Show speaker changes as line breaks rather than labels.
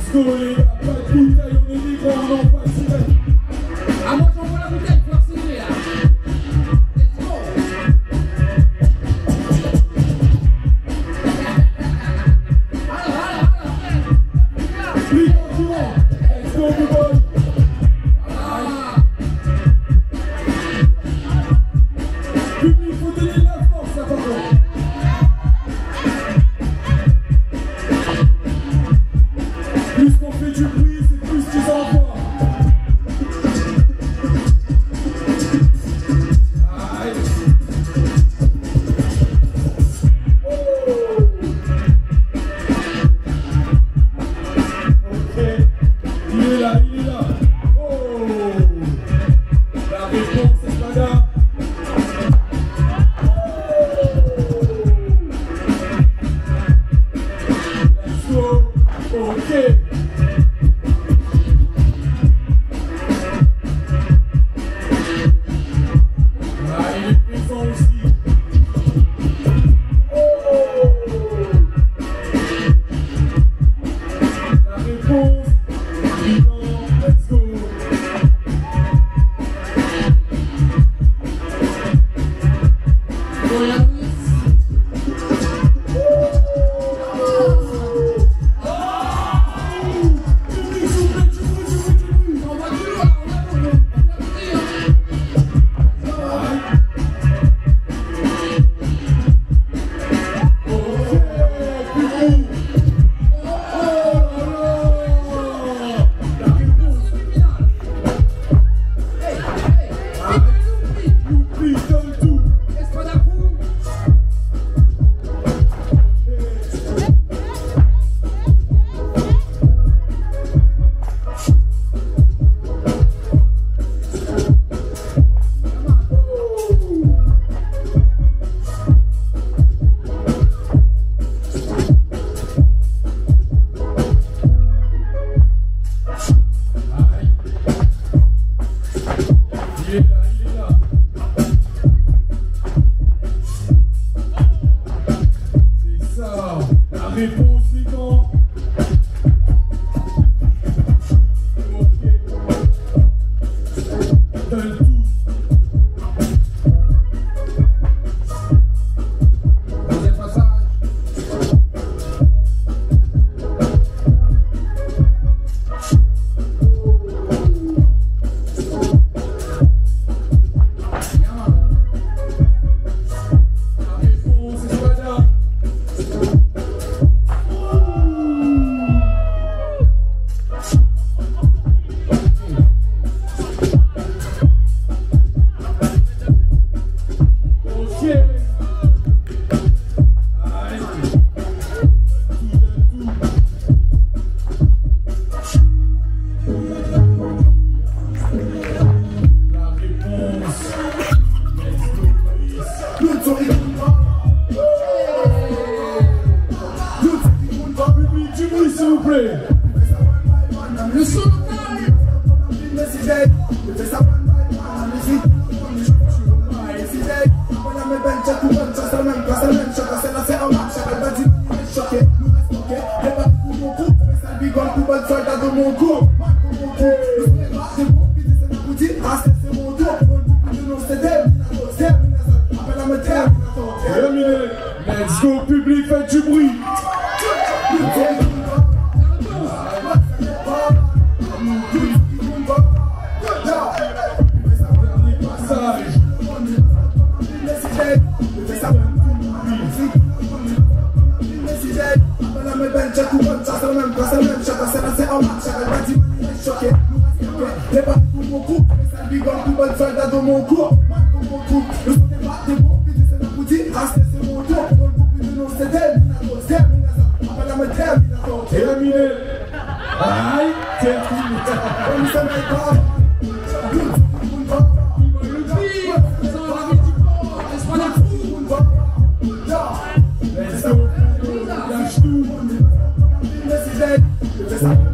Let's go les gars, pas de bouteille, on est libre, on n'en pas tiré.
Ah moi j'envoie la bouteille, faut accélérer là. Let's go. Alors.
Libre, let's go everybody. Public, faut donner de la force là par contre. Plus qu'on fait du bruit, c'est plus qu'ils envoient. Réponse les gants. Donne tout.
Deuxième passage.
Le son local. Let's go public, faites du bruit. Let's go.